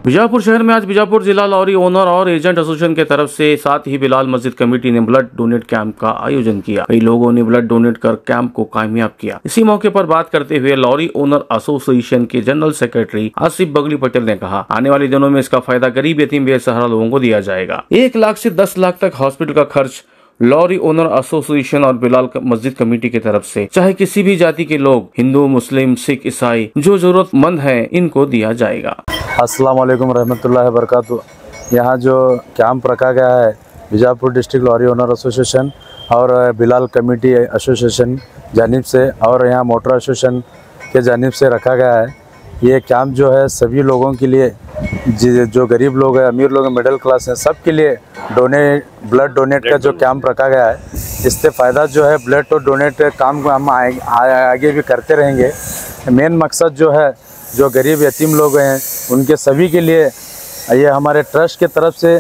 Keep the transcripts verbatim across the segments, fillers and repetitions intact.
बीजापुर शहर में आज बीजापुर जिला लॉरी ओनर और एजेंट एसोसिएशन के तरफ से साथ ही बिलाल मस्जिद कमेटी ने ब्लड डोनेट कैंप का आयोजन किया। कई लोगों ने ब्लड डोनेट कर कैंप को कामयाब किया। इसी मौके पर बात करते हुए लॉरी ओनर एसोसिएशन के जनरल सेक्रेटरी आसिफ बगली पटेल ने कहा, आने वाले दिनों में इसका फायदा गरीब यतीम बेसहारा लोगों को दिया जाएगा। एक लाख से दस लाख तक हॉस्पिटल का खर्च लॉरी ओनर एसोसिएशन और बिलाल मस्जिद कमेटी की तरफ से चाहे किसी भी जाति के लोग, हिंदू, मुस्लिम, सिख, ईसाई, जो जरूरतमंद है इनको दिया जाएगा। अस्सलाम वालेकुम रहमतुल्लाहि बरकातहू। यहाँ जो कैंप रखा गया है Bijapur district lorry owner association और बिलाल कमेटी एसोसिएशन जानिब से और यहाँ मोटर एसोसिएशन के जानिब से रखा गया है। ये कैंप जो है सभी लोगों के लिए, जो गरीब लोग हैं, अमीर लोग हैं, मिडिल क्लास हैं, सब के लिए डोनेट ब्लड डोनेट का जो कैंप रखा गया है, इससे फ़ायदा जो है ब्लड तो डोनेट काम को हम आगे भी करते रहेंगे। मेन मकसद जो है जो गरीब यतीम लोग हैं उनके सभी के लिए ये हमारे ट्रस्ट की तरफ से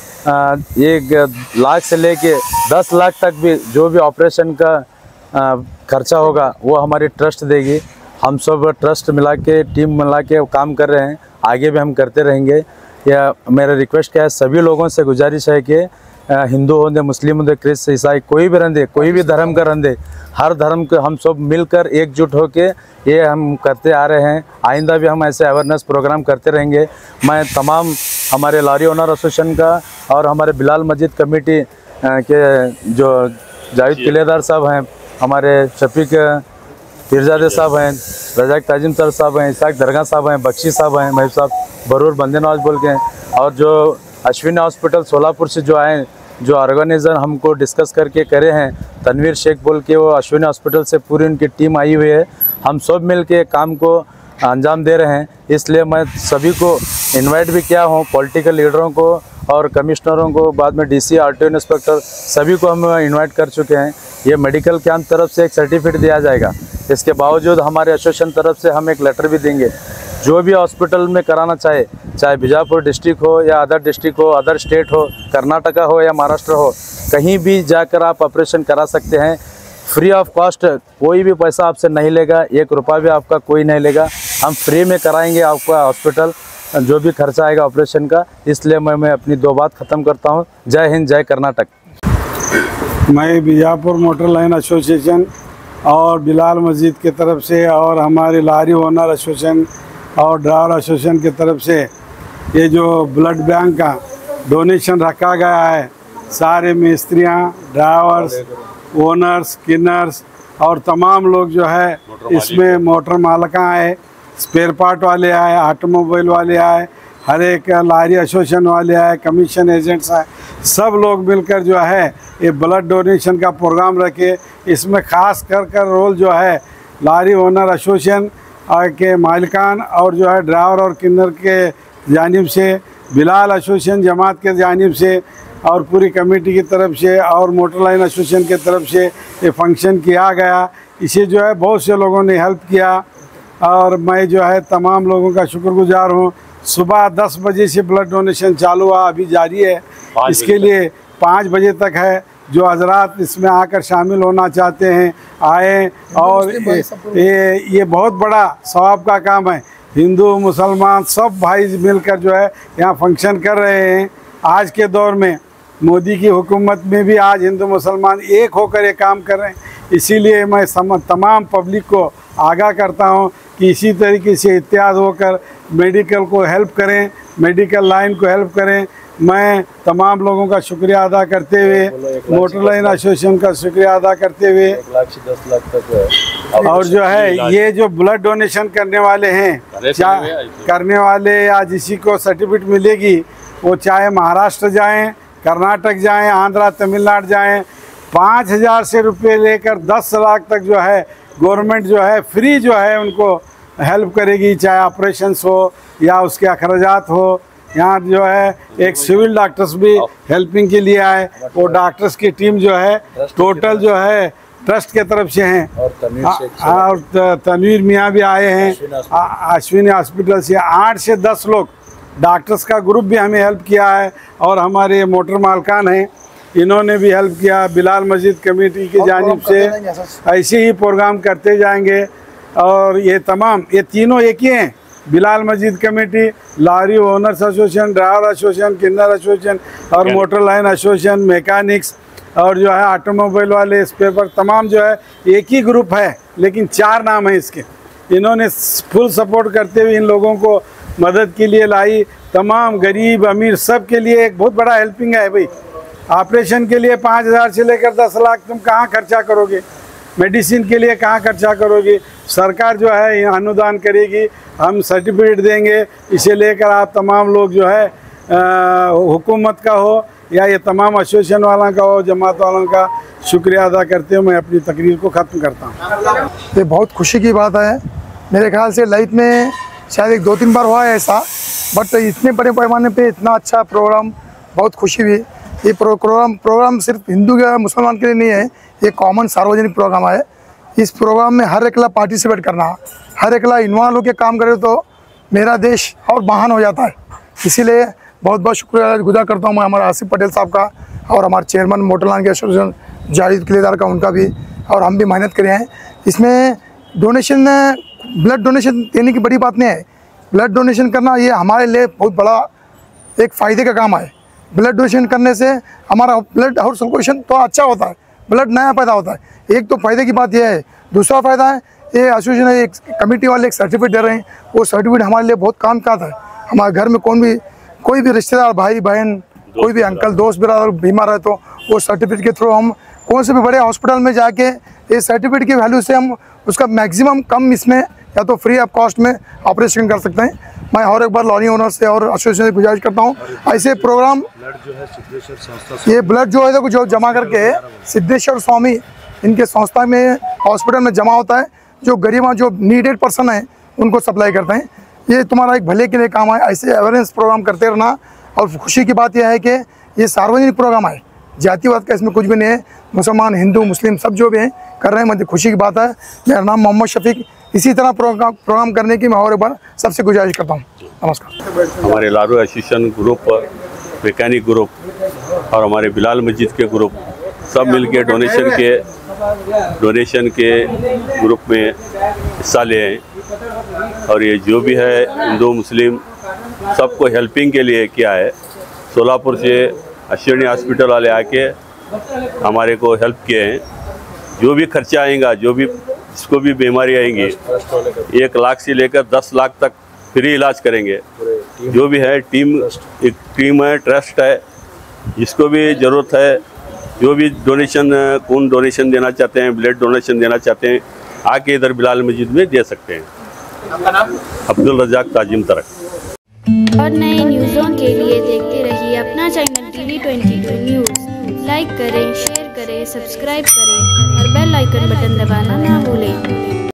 एक लाख से लेके दस लाख तक भी जो भी ऑपरेशन का खर्चा होगा वो हमारी ट्रस्ट देगी। हम सब ट्रस्ट मिला के, टीम मिला के काम कर रहे हैं, आगे भी हम करते रहेंगे। या मेरा रिक्वेस्ट क्या है, सभी लोगों से गुजारिश है कि हिंदू होंगे, मुस्लिम होंगे, क्रिश्चियन, ईसाई, कोई भी रंधे, कोई भी धर्म का रंधे, हर धर्म के हम सब मिलकर एकजुट होके ये हम करते आ रहे हैं। आइंदा भी हम ऐसे अवेयरनेस प्रोग्राम करते रहेंगे। मैं तमाम हमारे लॉरी ओनर एसोसिएशन का और हमारे बिलाल मस्जिद कमेटी के जो जावेद किलेदार साहब हैं, हमारे शफीक पीरजादे साहब हैं, रजाक ताजिम सर साहब हैं, इसाक दरगाह साहब हैं, बख्शी साहब हैं, महबूब साहब बरूर बंदे नवाज बोल के हैं, और जो अश्विनी हॉस्पिटल सोलापुर से जो आए, जो ऑर्गेनाइजर हमको डिस्कस करके करे हैं, तनवीर शेख बोल के, वो अश्विनी हॉस्पिटल से पूरी उनकी टीम आई हुई है। हम सब मिल के काम को अंजाम दे रहे हैं। इसलिए मैं सभी को इनवाइट भी किया हूँ, पॉलिटिकल लीडरों को और कमिश्नरों को, बाद में डीसी, आरटीओ इंस्पेक्टर, सभी को हम इनवाइट कर चुके हैं। ये मेडिकल कैंप तरफ से एक सर्टिफिकेट दिया जाएगा। इसके बावजूद हमारे एसोसिएशन तरफ से हम एक लेटर भी देंगे, जो भी हॉस्पिटल में कराना चाहे, चाहे बीजापुर डिस्ट्रिक्ट हो या अदर डिस्ट्रिक्ट हो, अदर स्टेट हो, कर्नाटका हो या महाराष्ट्र हो, कहीं भी जाकर आप ऑपरेशन करा सकते हैं फ्री ऑफ कॉस्ट। कोई भी पैसा आपसे नहीं लेगा, एक रुपया भी आपका कोई नहीं लेगा। हम फ्री में कराएंगे आपका हॉस्पिटल, जो भी खर्चा आएगा ऑपरेशन का। इसलिए मैं मैं अपनी दो बात ख़त्म करता हूँ। जय हिंद, जय कर्नाटक। मैं बीजापुर मोटर लाइन एसोसिएशन और बिलाल मस्जिद की तरफ से और हमारे लॉरी ओनर एसोसिएशन और ड्राइवर एसोसिएशन की तरफ से ये जो ब्लड बैंक का डोनेशन रखा गया है, सारे मिस्त्रियाँ, ड्राइवर्स, ओनर्स, क्लीनर्स और तमाम लोग जो है इसमें, मोटर मालिका आए, स्पेयर पार्ट वाले आए, ऑटोमोबाइल वाले आए, हर एक लॉरी एसोसिएशन वाले आए, कमीशन एजेंट्स आए, सब लोग मिलकर जो है ये ब्लड डोनेशन का प्रोग्राम रखे। इसमें ख़ास कर कर रोल जो है लॉरी ओनर एसोसिएशन के मालिकान और जो है ड्राइवर और किन्नर के जानिब से, बिलाल एसोसिएशन जमात के जानिब से और पूरी कमेटी की तरफ से और मोटर लाइन एसोसिएशन की तरफ से ये फंक्शन किया गया। इसे जो है बहुत से लोगों ने हेल्प किया और मैं जो है तमाम लोगों का शुक्रगुजार हूँ। सुबह दस बजे से ब्लड डोनेशन चालू हुआ, अभी जारी है। इसके लिए पाँच बजे तक है। जो हजरात इसमें आकर शामिल होना चाहते हैं आए, और ये ये बहुत बड़ा सवाब का काम है। हिंदू, मुसलमान सब भाई मिलकर जो है यहाँ फंक्शन कर रहे हैं। आज के दौर में मोदी की हुकूमत में भी आज हिंदू मुसलमान एक होकर ये काम कर रहे हैं। इसीलिए मैं तमाम पब्लिक को आगाह करता हूँ कि इसी तरीके से इत्याद होकर मेडिकल को हेल्प करें, मेडिकल लाइन को हेल्प करें। मैं तमाम लोगों का शुक्रिया अदा करते हुए, मोटर लाइन एसोसिएशन का शुक्रिया अदा करते हुए, एक लाख से दस लाख तक है। और जो है ये जो ब्लड डोनेशन करने वाले हैं, चाहे करने वाले या जिसी को सर्टिफिकेट मिलेगी, वो चाहे महाराष्ट्र जाएं, कर्नाटक जाएं, आंध्रा, तमिलनाडु जाएं, पाँच हज़ार से रुपये लेकर दस लाख तक जो है गवर्नमेंट जो है फ्री जो है उनको हेल्प करेगी, चाहे ऑपरेशंस हो या उसके अखराजात हो। यहाँ जो है एक सिविल डॉक्टर्स भी हेल्पिंग के लिए आए। वो डॉक्टर्स की टीम जो है टोटल जो है ट्रस्ट के तरफ से हैं, और तनवीर मियाँ भी आए हैं अश्विनी हॉस्पिटल से। आठ से दस लोग डॉक्टर्स का ग्रुप भी हमें हेल्प किया है, और हमारे मोटर मालकान हैं, इन्होंने भी हेल्प किया। बिलाल मस्जिद कमेटी की जानिब से ऐसे ही प्रोग्राम करते जाएंगे। और ये तमाम ये तीनों एक ही हैं, बिलाल मस्जिद committee, lorry owners association, driver association, cleaner association और मोटर लाइन एसोसिएशन, मैकेनिक्स और जो है ऑटोमोबाइल वाले, इस पेपर तमाम जो है एक ही ग्रुप है लेकिन चार नाम है इसके। इन्होंने फुल सपोर्ट करते हुए इन लोगों को मदद के लिए लाई। तमाम गरीब अमीर सब के लिए एक बहुत बड़ा हेल्पिंग है भाई। ऑपरेशन के लिए पाँच हज़ार से लेकर दस लाख तुम कहाँ खर्चा करोगे, मेडिसिन के लिए कहाँ खर्चा करोगे, सरकार जो है अनुदान करेगी, हम सर्टिफिकेट देंगे। इसे लेकर आप तमाम लोग जो है हुकूमत का हो या ये तमाम एसोसिएशन वालों का हो, जमात वालों का शुक्रिया अदा करते हुए मैं अपनी तकरीर को ख़त्म करता हूँ। ये बहुत खुशी की बात है। मेरे ख्याल से लाइफ में शायद एक दो तीन बार हुआ है ऐसा, बट इतने बड़े पैमाने पे इतना अच्छा प्रोग्राम, बहुत खुशी हुई। ये प्रोग्राम प्रोग्राम सिर्फ हिंदू या मुसलमान के लिए नहीं है, ये कॉमन सार्वजनिक प्रोग्राम है। इस प्रोग्राम में हर एकला पार्टिसिपेट करना, हर एकला इन्वॉल्व होकर काम करे तो मेरा देश और महान हो जाता है। इसीलिए बहुत बहुत शुक्रिया गुजार करता हूँ मैं हमारे आसिफ पटेल साहब का और हमारे चेयरमैन मोटर लाइन के एसोसिएशन जाहिद किलेदार का, उनका भी। और हम भी मेहनत करे हैं इसमें। डोनेशन, ब्लड डोनेशन देने की बड़ी बात नहीं है। ब्लड डोनेशन करना ये हमारे लिए बहुत बड़ा एक फ़ायदे का काम है। ब्लड डोनेशन करने से हमारा ब्लड और सर्कुलेशन तो अच्छा होता है, ब्लड नया पैदा होता है। एक तो फ़ायदे की बात यह है। दूसरा फ़ायदा है, ये एसोसिएशन एक कमेटी वाले एक सर्टिफिकेट दे रहे हैं, वो सर्टिफिकेट हमारे लिए बहुत काम का है। हमारे घर में कौन भी कोई भी रिश्तेदार, भाई बहन, कोई भी अंकल दोस्त बिरादर बीमार है तो वो सर्टिफिकेट के थ्रू हम कौन से भी बड़े हॉस्पिटल में जाके इस सर्टिफिकेट की वैल्यू से हम उसका मैक्सिमम कम इसमें या तो फ्री ऑफ कॉस्ट में ऑपरेशन कर सकते हैं। मैं और एक बार लॉरी ओनर से और एसोसिएशन से गुजारिश करता हूँ, ऐसे प्रोग्राम ये ब्लड जो है जो जमा करके सिद्धेश्वर स्वामी इनके संस्था में हॉस्पिटल में जमा होता है, जो गरीब जो नीडेड पर्सन है उनको सप्लाई करते हैं। ये तुम्हारा एक भले के लिए काम है। ऐसे अवेयरनेस प्रोग्राम करते रहना। और खुशी की बात यह है कि ये सार्वजनिक प्रोग्राम है, जातिवाद का इसमें कुछ भी नहीं है। मुसलमान, हिंदू, मुस्लिम सब जो भी हैं कर रहे हैं, मुझे खुशी की बात है। मेरा नाम मोहम्मद शफीक। इसी तरह प्रोग्राम प्रोग्राम करने की मैं और एक बार सबसे गुजारिश करता हूँ। नमस्कार। हमारे lorry association group, mechanic group और हमारे बिलाल मस्जिद के ग्रुप सब मिलके डोनेशन के डोनेशन के ग्रुप में हिस्सा ले हैं। और ये जो भी है हिंदू मुस्लिम सबको हेल्पिंग के लिए किया है। सोलापुर से अश्विनी हॉस्पिटल वाले आके हमारे को हेल्प किए हैं। जो भी खर्चा आएगा, जो भी जिसको भी बीमारी आएंगी, एक लाख से लेकर दस लाख तक फ्री इलाज करेंगे। जो भी है टीम, एक टीम है, ट्रस्ट है, जिसको भी ज़रूरत है, जो भी डोनेशन, कौन डोनेशन देना चाहते हैं, ब्लड डोनेशन देना चाहते हैं, आके इधर बिलाल मस्जिद में दे सकते हैं। अब्दुल रज़ाक ताजिम तरक। और नए न्यूज़ों के लिए देखते रहिए अपना channel TV twenty two news. Like करें, शेयर करें, सब्सक्राइब करें और बेल आइकन बटन दबाना ना भूलें।